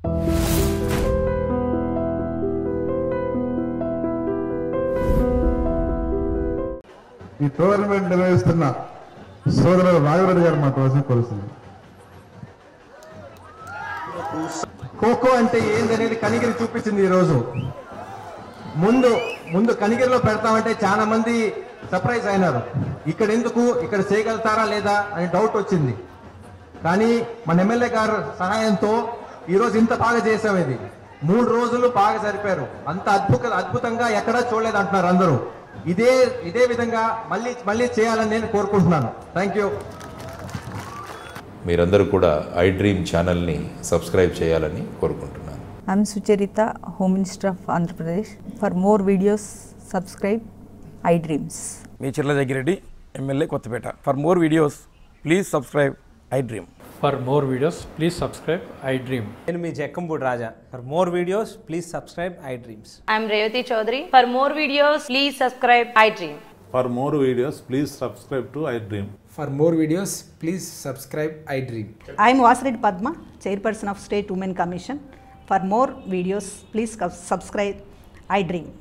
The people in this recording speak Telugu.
ఈ టోర్నమెంట్ నిర్వహిస్తున్న సోదరుడు రాఘవరెడ్డి గారు మాట్లాడాల్సిన కోరుతుంది. ఖోఖో అంటే ఏందనేది కనిగిరి చూపించింది ఈరోజు. ముందు కనిగిరిలో పెడతామంటే చాలా మంది సర్ప్రైజ్ అయినారు. ఇక్కడ ఎందుకు, ఇక్కడ చేయగలుగుతారా లేదా అని డౌట్ వచ్చింది. కానీ మన ఎమ్మెల్యే గారు సహాయంతో ఈరోజు ఇంత బాగా చేసాం. ఇది 3 రోజులు బాగా సరిపోయారు. అంత అద్భుతంగా ఎక్కడా చూడలేదు అంటున్నారు అందరూ. ఇదే విధంగా మళ్ళీ చేయాలని నేను కోరుకుంటున్నాను. Thank you. మీరందరూ కూడా iDream ఛానల్ని సబ్స్క్రైబ్ చేయాలని కోరుకుంటున్నాను. I'm Sucharita, Home Minister of Andhra Pradesh. For more videos, subscribe iDreams. Me చిర్లజగ్గిరెడ్డి MLA Kothapeta. For more videos, please subscribe iDream. For more videos, please subscribe iDream. నేను మీ జక్కంపూడి రాజా. For more videos, please subscribe iDreams. I'm Revati Chaudhary. For more videos, please subscribe iDream. For more videos, please subscribe to iDream. For more videos, please subscribe iDream. I'm Vasireddy Padma, Chairperson of State Women Commission. For more videos, please subscribe iDream.